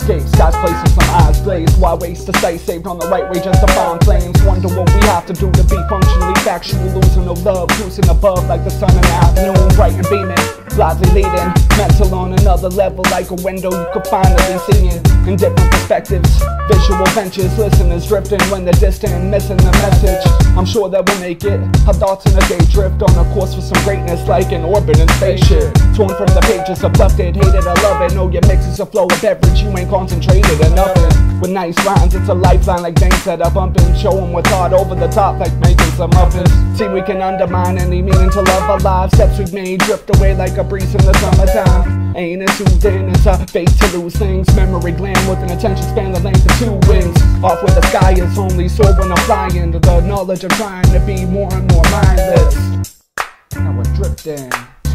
escape. Skies placing some eyes glazed. Why waste to stay saved on the right way just to find flames? Wonder what we have to do to be functionally factual. Losing no love, cruising above like the sun in the afternoon. Bright and beaming, blithely leading. Mental on another level like a window you could finally see in different perspectives. Visual ventures, listeners drifting when they're distant, missing the message. I'm sure that we'll make it. Our thoughts in a day drift on a course for some greatness like an orbit and spaceship. Torn from the pages, abducted, hated, I love it. Know your mix is a flow of beverage, you ain't concentrated or nothing. With nice rhymes, it's a lifeline like Dane said, up bumping. Show them what's hard over the top like making some muffins. See, we can undermine any meaning to love our lives. Steps we've made drift away like a breeze in the summertime. Ain't it soothing? It's a fate to lose things. Memory gland with an attention span the length of 2 wings. Off where the sky is only soar when I'm flying to the knowledge of trying to be more and more mindless. Now we're drifting.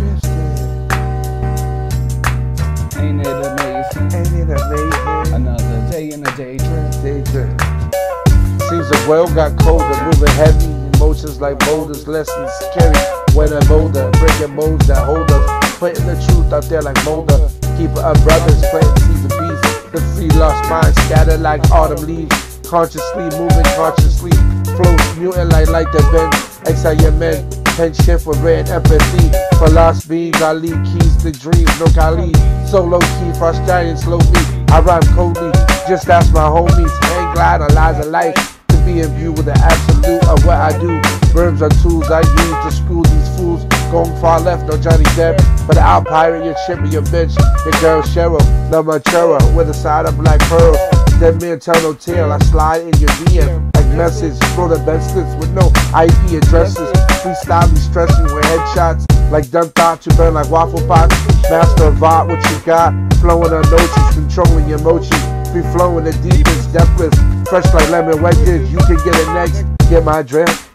Ain't it amazing? Ain't it amazing? Another day in a day drift. Seems the world got colder, moving heavy. Emotions like boulders, lessons carry when I'm older. Breaking molds that hold us, putting the truth out there like Mulder. Keep up brothers, planting seeds of peace. The free lost minds scattered like autumn leaves. Consciously moving, consciously flows, mutant like the bend. Exile your men, pen shift with red empathy. For lost beings, I lead keys to dreams. No Kali, so low key, frost giant, slow me. I rhyme coldly, just ask my homies. Hang glide on lies of life. To be in view with the absolute of what I do. Verbs are tools I use to school these fools. Going far left, no Johnny Depp. But I'll pirate your ship and your bitch. Your girl Cheryl, the Machera with a side of black pearls. Dead man tell no tale, I slide in your DM like message. Throw the best lists with no IP addresses. Freestyle me stressing with headshots like dumb thoughts. You burn like waffle pots. Master of art, what you got? Flowing on notes, controlling your motion. Free flowing the deepest, depthless. Fresh like lemon wedges. You can get it next. Get my drift.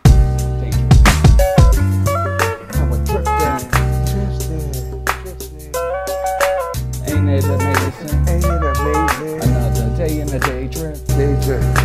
Ain't it amazing? Ain't it amazing? Another day in a day drift. Day drift.